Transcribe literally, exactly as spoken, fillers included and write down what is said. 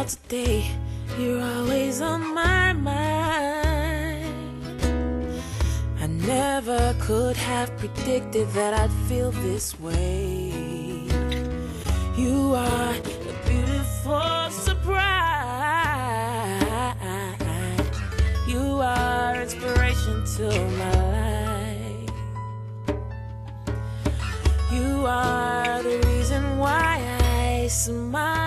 today, you're always on my mind. I never could have predicted that I'd feel this way. You are a beautiful surprise. You are inspiration to my life. You are the reason why I smile.